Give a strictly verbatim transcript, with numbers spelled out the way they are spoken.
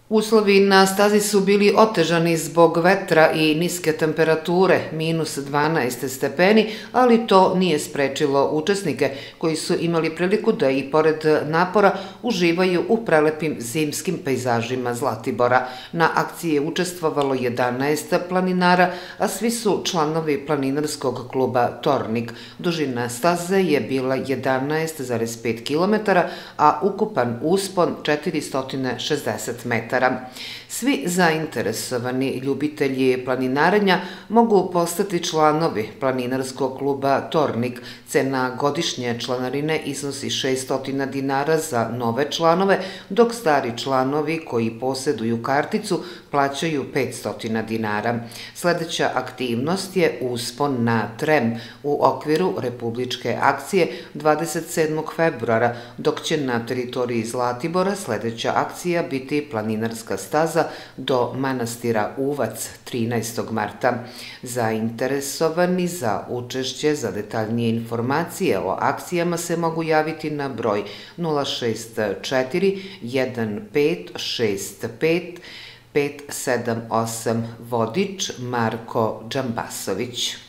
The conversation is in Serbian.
Uslovi na stazi su bili otežani zbog vetra i niske temperature, minus dvanaest stepeni, ali to nije sprečilo učesnike koji su imali priliku da i pored napora uživaju u prelepim zimskim pejzažima Zlatibora. Na akciji je učestvovalo jedanaest planinara, a svi su članovi planinarskog kluba Tornik. Dužina staze je bila jedanaest zarez pet kilometara, a ukupan uspon četiristo šezdeset metara. Svi zainteresovani ljubitelji planinarenja mogu postati članovi planinarskog kluba Tornik. Cena godišnje članarine iznosi šessto dinara za nove članove, dok stari članovi koji poseduju karticu plaćaju petsto dinara. Sledeća aktivnost je uspon na Trem u okviru republičke akcije dvadeset sedmog februara, dok će na teritoriji Zlatibora sledeća akcija biti planinarska staza do manastira Uvac trinaestog marta. Zainteresovani za učešće, za detaljnije informacije o akcijama se mogu javiti na broj nula šest četiri jedan pet šest pet pet sedam osam. Vodič Marko Džambasović.